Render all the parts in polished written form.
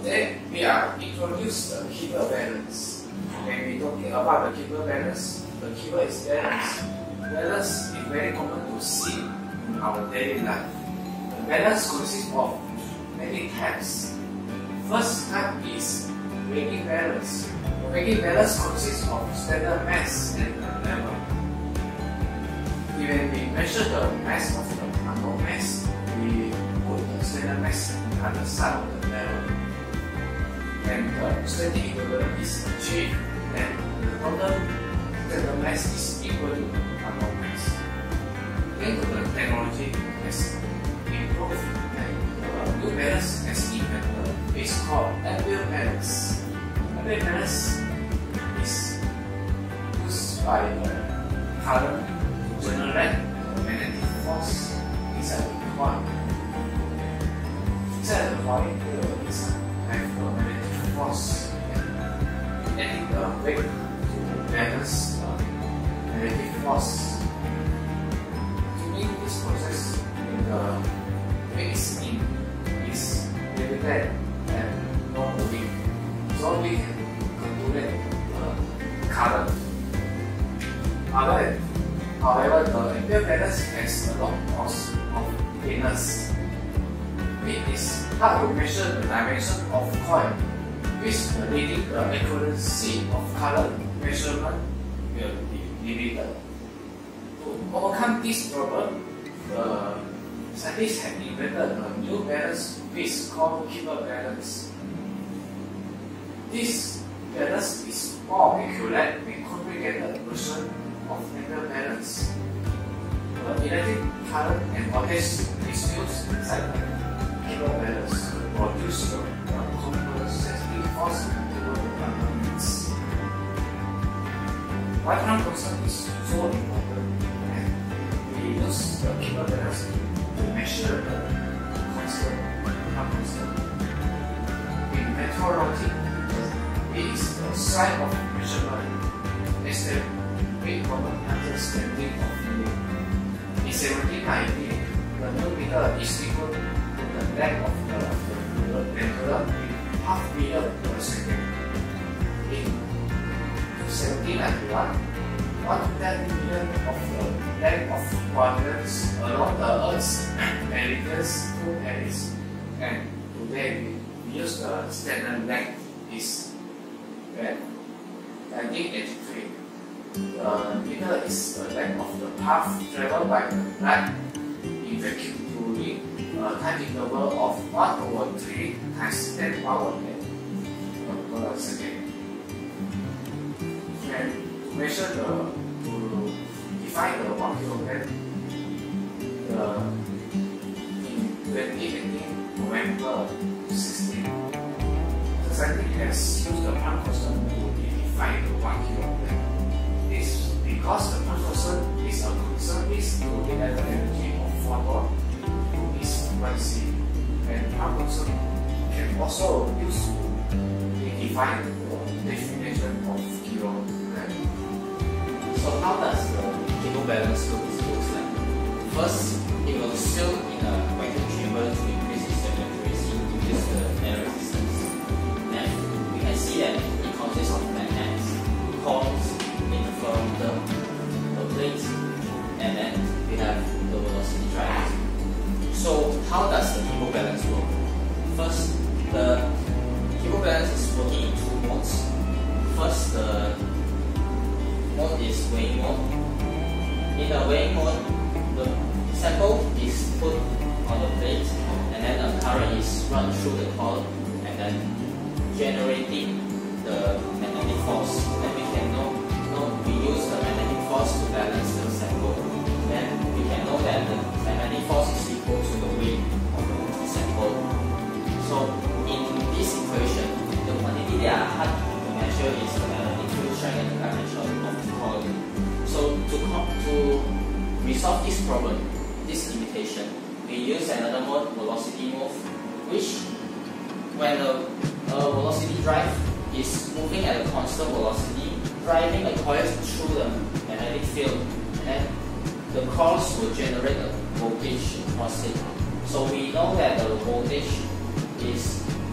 Today we are introduce the keyword balance. When we talking about the keyword balance, the keyword is balance. Balance is very common to see in our daily life. The balance consists of many types. First type is weighting balance. The weighting balance consists of standard mass and the level. When we measure the mass of the unknown mass, we put the standard mass on the other side of the level. And the static equilibrium is achieved, then the total standard mass is equal to the unknown mass. Then the technology has improved, and the new balance has invented. It's called ampere balance. Ampere balance is used by the current to generate the magnetic force inside the coil. Inside the coil, there is a magnetic force and adding the weight to balance the magnetic force. During this process, the weight is limited and not moving, so we can calculate the current. However, the ampere balance has a lot of weakness. It is hard to measure the dimension of coil, which leading the accuracy of current measurement will be limited. To overcome this problem, the scientists have invented a new balance which is called keyword balance. This balance is more accurate and complicated version of ampere balance. The electric current and voltage is used inside the keyword balance to produce the compensating force to the elements. Why Planck constant is so important, and we use the keyword balance to measure the constant, Planck constant. In metrology, it is the sign of measurement. Instead, we common understanding of unit. In 1790, the new meter is equal to the length of the pendulum in half meter per second. In 1791, 1/10 million of the length of quadrants along the Earth's meridians to Paris, and today we use the standard length is 1983. The meter is the length of the path traveled by the light in vacuum during a time interval of 1/3 times 10 power per second. And to measure to define the 1 kilogram, in 2018 November 16, the scientist has used the Planck constant to define the 1 kilogram. This because the Planck constant is a constant is to the energy of photon to its frequency, and Planck constant can also use to define the definition of kilogram. So how does the keyword balance look like? First, it will seal in a vacuum chamber to increase its accuracy to use the air resistance. Then we can see that it consists of magnets, coils, interferometer, the plate, and then we have the velocity drive. So how does the keyword balance work? First, the keyword balance is working in two modes. First, the mode is weighing mode. In the weighing mode, the sample is put on the plate, and then a current is run through the coil, and then generating the magnetic force. Then we can know we use the magnetic force to balance the sample. Then we can know that the magnetic force is equal to the weight of the sample. So in this equation, the quantity that are hard to measure is the magnetic field strength and the dimension of the coil. So to resolve this problem, this limitation, we use another mode, velocity mode, which when the velocity drive is moving at a constant velocity, driving a coil through the magnetic field, and the coils will generate a voltage across it. So we know that the voltage is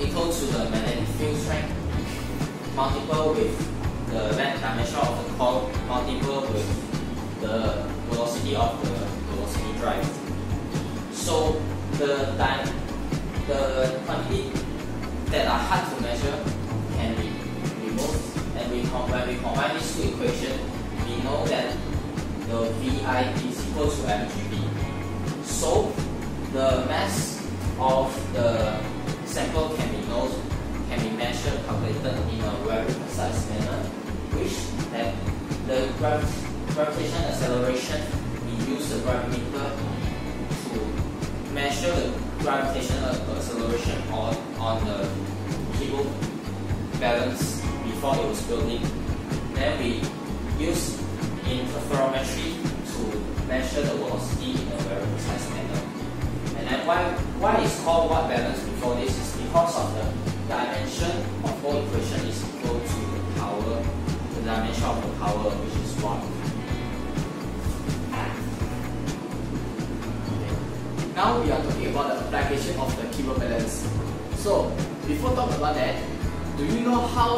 equal to the magnetic field strength multiple with the length dimension of the coil multiple with the velocity of the velocity drive. So the quantity that are hard to measure can be removed, and when we combine these two equations, we know that the VI is equal to mgv. So the mass of the sample can be measured, calculated in a very precise manner, which that the gravitational acceleration, we use the gravimeter to measure the gravitational acceleration on the cable balance before it was building. Then we use interferometry to measure the velocity in a very precise manner. And then why it's called watt balance before this is because of the dimension of whole equation is equal to the power, the dimension of the power, which is watt. Now we are talking about the application of the Kibble balance. So before talking about that, do you know how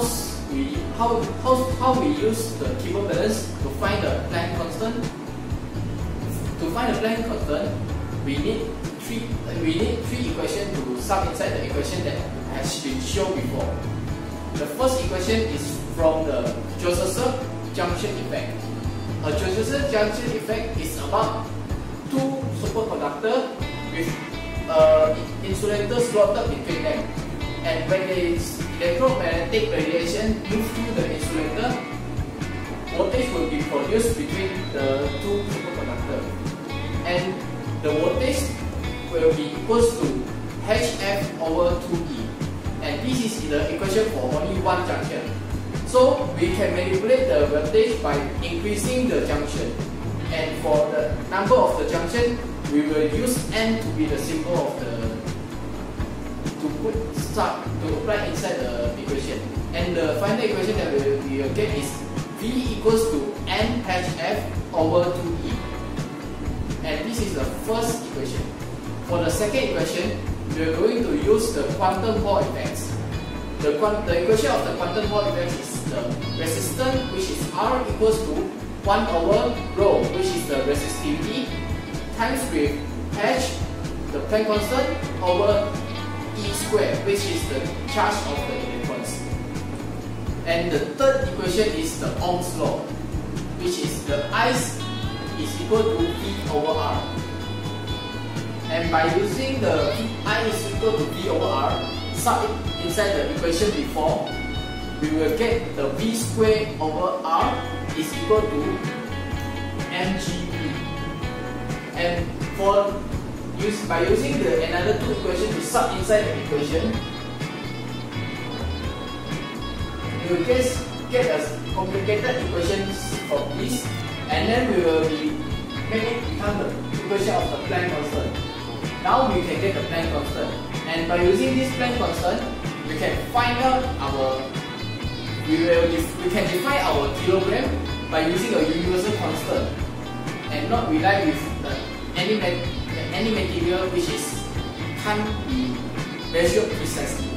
we use the Kibble balance to find the Planck constant? To find the Planck constant, we need three equations to sum inside the equation that has been shown before. The first equation is from the Josephson junction effect. A Josephson junction effect is about two superconductors with insulator slotted between them, and when the electromagnetic radiation moves through the insulator, voltage will be produced between the two superconductors, and the voltage will be equals to Hf over 2E, and this is the equation for only one junction. So we can manipulate the voltage by increasing the junction, and for the number of the junction, we will use N to be the symbol of the to apply inside the equation, and the final equation that we will get is V equals to N Hf over 2E, and this is the first equation. For the second equation, we are going to use the quantum Hall effects. The equation of the quantum Hall effects is the resistance, which is R equals to 1 over rho, which is the resistivity, times with H, the Planck constant, over E squared, which is the charge of the electrons. And the third equation is the Ohm's law, which is the I is equal to V over R. And by using the I is equal to V over R, sub it inside the equation before, we will get the V squared over R is equal to mgv. And by using the another two equations to sub inside the equation, we will get a complicated equation from this, and then we will make it become the equation of the Planck constant. Now we can get the Planck constant, and by using this Planck constant, we can find out we can define our kilogram by using a universal constant, and not rely with any material which can't be measured precisely.